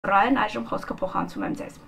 Ռայան, այժմ խոսքը փոխանցում եմ ձեզ։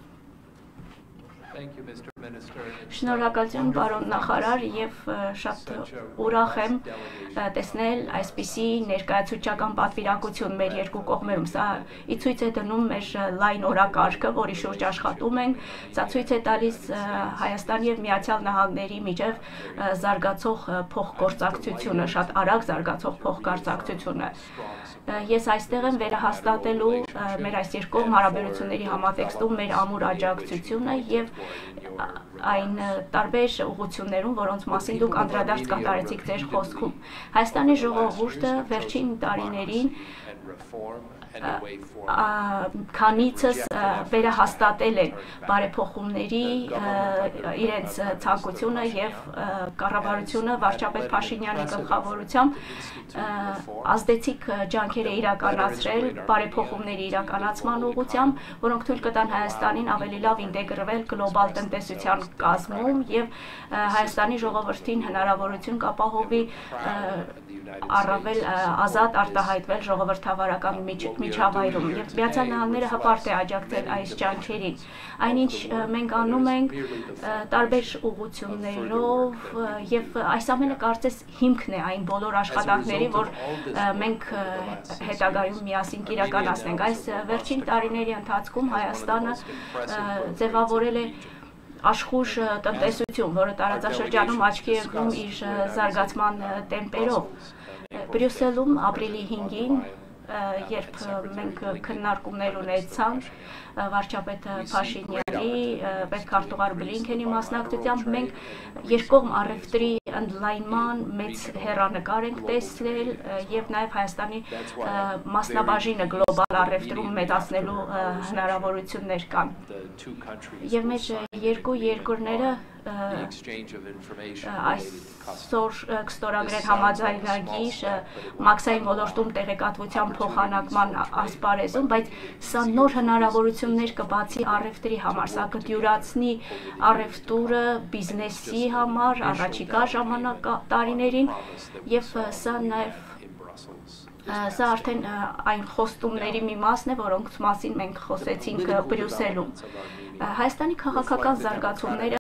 Շնորհակալություն պարոն նախարար եւ շատ ուրախ եմ տեսնել այսպիսի ներկայացուցչական պատվիրակություն մեր երկու կողմերում։ Սա ի ցույց է դնում մեր լայն օրակարգը, որի շուրջ աշխատում ենք։ Սա ցույց է տալիս Հայաստանի եւ Միացյալ Նահանգների միջև զարգացող փոխգործակցությունը, շատ արագ զարգացող փոխգործակցությունը։ Ես այստեղ եմ վերահաստատելու մեր այս երկկողմ հարաբերությունների համատեքստում մեր ամուր աջակցությունը եւ այն տարբեր ուղղություններում, որոնց մասին դուք անդրադարձ կատարեցիք ձեր խոսքում։ Հայաստանի ժողովուրդը վերջին տարիներին քանիցս վերահաստատել են բարեփոխումների իրենց ցանկությունը եւ կառավարությունը վարչապետ Փաշինյանի գլխավորությամբ ազդեցիկ ջանքեր է իրականացրել բարեփոխումների իրականացման ուղղությամբ, որոնք թույլ կտան Հայաստանին ավելի լավ ինտեգրվել գլոբալ տնտեսության կազմում եւ Հայաստանի ժողովրդին հնարավորություն կապահովի առավել ազատ արտահայտվել ժողովրդավարական միջավայրում եւ Միացյալ Նահանգները հպարտ է աջակցել այս ջանքերին։ Այնինչ մենք անում ենք տարբեր ուղղություններով եւ այս ամենը կարծես հիմքն է այն բոլոր աշխատանքների, որ մենք հետագայում միասին կիրականացնենք։ Այս վերջին տարիների ընթացքում Հայաստանը ձևավորել է աշխուժ տնտեսություն, որը տարածաշրջանում աչքի է ընկնում իր զարգացման տեմպերով։ Բրյուսելում ապրիլի 5-ին, երբ մենք քննարկումներ ունեցանք վարչապետ Փաշինյանի, պետքարտուղար Բլինքենի մասնակցությամբ, մենք երկկողմ առևտրի ընդլայնման մեծ հեռանկար ենք տեսնել եւ նաեւ Հայաստանի մասնաբաժինը գլոբալ առևտրում մեծացնելու հնարավորություններ կան։ Եվ մեր երկու երկրները այսօր կստորագրեն համաձայնագիր մաքսային ոլորտում տեղեկատվության փոխանակման ասպարեզում, բայց սա նոր հնարավորություններ կբացի առևտրի համար, սա կդյուրացնի առևտուրը բիզնեսի համար առաջիկա ժամանակատարիներին եւ սա նաեւ Սա արդեն այն խոստումների մի մասն է, որոնց մասին մենք խոսեցինք Բրյուսելում։ Հայաստանի քաղաքական զարգացումները